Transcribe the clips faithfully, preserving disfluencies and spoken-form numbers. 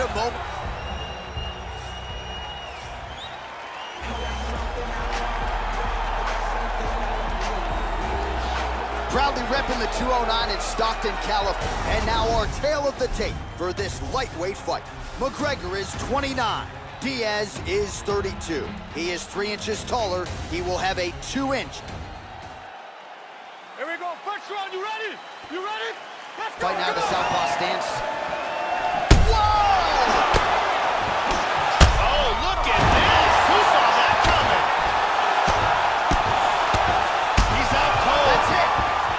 moment. Proudly repping the two oh nine in Stockton, California. And now our tale of the tape for this lightweight fight. McGregor is twenty-nine. Diaz is thirty-two. He is three inches taller. He will have a two-inch. Here we go. First round. You ready? You ready? Let's go. Fighting out of the southpaw stance. Whoa! Oh, look at this. Who saw that coming? He's out cold. That's it.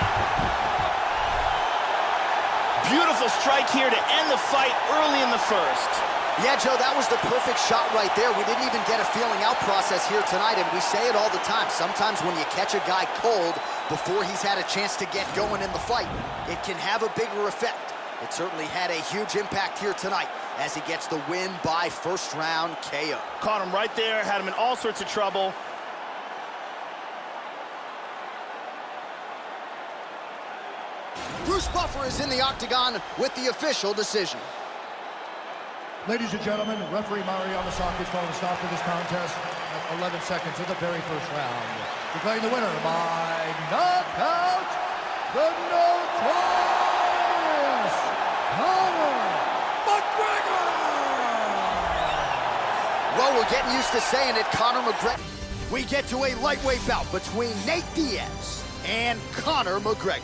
Beautiful strike here to end the fight early in the first. Yeah, Joe, that was the perfect shot right there. We didn't even get a feeling out process here tonight, and we say it all the time. Sometimes when you catch a guy cold before he's had a chance to get going in the fight, it can have a bigger effect. It certainly had a huge impact here tonight as he gets the win by first round K O. Caught him right there, had him in all sorts of trouble. Bruce Buffer is in the octagon with the official decision. Ladies and gentlemen, referee Mario Yamasaki is calling a stop to this contest at eleven seconds of the very first round. Declaring the winner by knockout, the notorious Conor McGregor! Well, we're getting used to saying it, Conor McGregor. We get to a lightweight bout between Nate Diaz and Conor McGregor.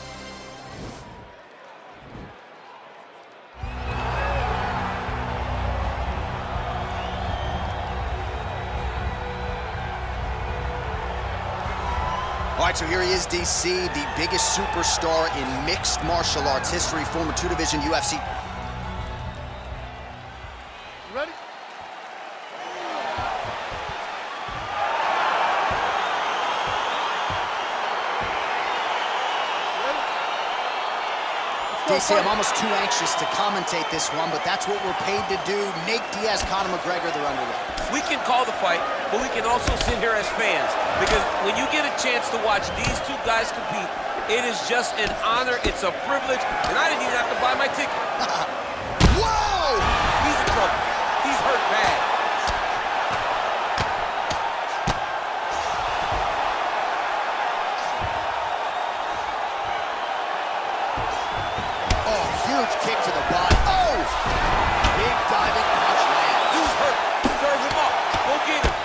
All right, so here he is, D C, the biggest superstar in mixed martial arts history, former two-division U F C. You ready? D C, I'm almost too anxious to commentate this one, but that's what we're paid to do. Nate Diaz, Conor McGregor, they're underway. We can call the fight, but we can also sit here as fans, because when you get a chance to watch these two guys compete, it is just an honor, it's a privilege, and I didn't even have to buy my ticket. Whoa! He's in trouble. He's hurt bad. Oh, huge kick to the body. Oh! Big diving punch lands. He's hurt. Serve him up. Go get him.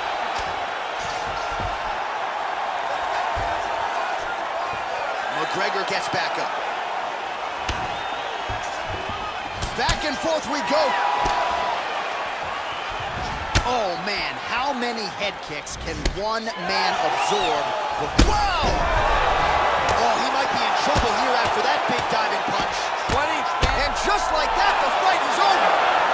McGregor gets back up. Back and forth we go. Oh, man, how many head kicks can one man absorb? Whoa! Oh, he might be in trouble here after that big diving punch. twenty. And just like that, the fight is over.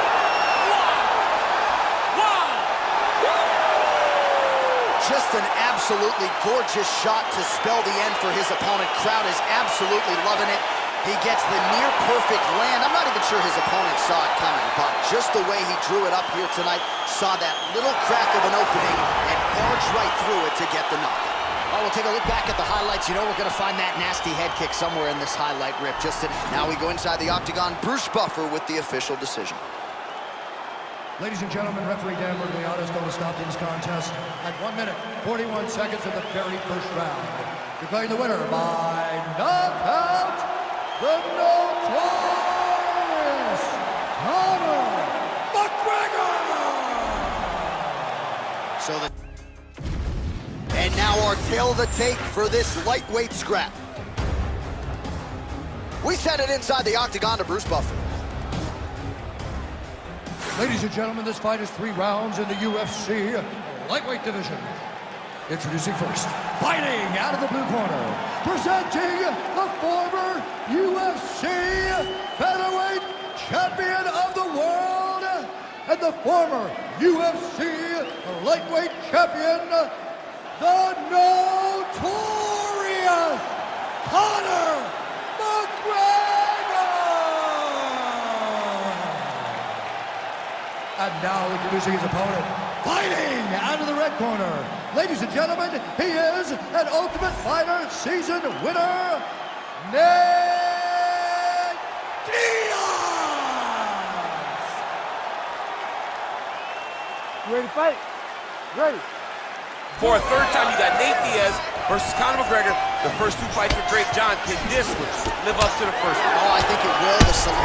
Just an absolutely gorgeous shot to spell the end for his opponent. Crowd is absolutely loving it. He gets the near-perfect land. I'm not even sure his opponent saw it coming, but just the way he drew it up here tonight, saw that little crack of an opening and barged right through it to get the knockout. Oh, we'll take a look back at the highlights. You know we're going to find that nasty head kick somewhere in this highlight rip. Just in. Now we go inside the octagon. Bruce Buffer with the official decision. Ladies and gentlemen, referee Dan Murgliano is going to stop this contest at one minute, forty-one seconds of the very first round. Declaring the winner by knockout, the notorious Conor McGregor! So the... And now our tale of the tape for this lightweight scrap. We send it inside the octagon to Bruce Buffer. Ladies and gentlemen, this fight is three rounds in the U F C lightweight division. Introducing first, fighting out of the blue corner, presenting the former U F C featherweight champion of the world and the former U F C lightweight champion, the notorious Conor McGregor! And now introducing his opponent, fighting out of the red corner. Ladies and gentlemen, he is an Ultimate Fighter season winner, Nate Diaz! You ready to fight? Ready. For a third time, you got Nate Diaz versus Conor McGregor. The first two fights were great. John, can this live up to the first one? Oh, I think it will. The salute.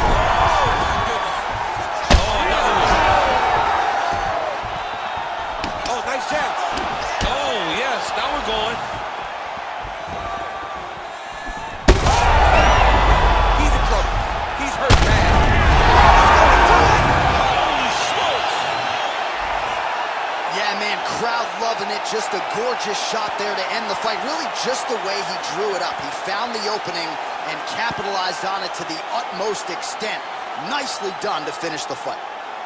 Oh, another one. Oh, nice jab. Oh, yes. Now we're going. He's in trouble. He's hurt bad. Holy smokes. Yeah, man, crowd loving it. Just a gorgeous shot there to end the fight. Really just the way he drew it up. He found the opening and capitalized on it to the utmost extent. Nicely done to finish the fight.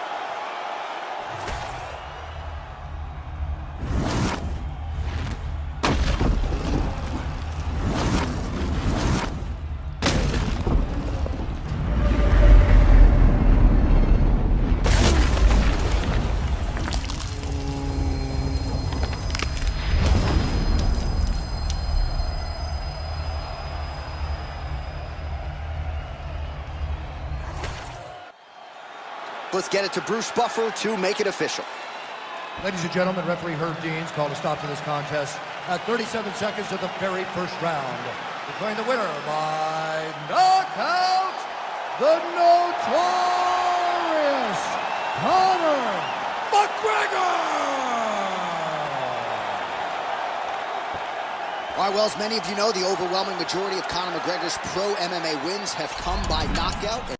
Let's get it to Bruce Buffer to make it official. Ladies and gentlemen, referee Herb Deans called a stop to this contest at thirty-seven seconds of the very first round. Declaring the winner by knockout, the notorious Conor McGregor! All right, well, as many of you know, the overwhelming majority of Conor McGregor's pro M M A wins have come by knockout.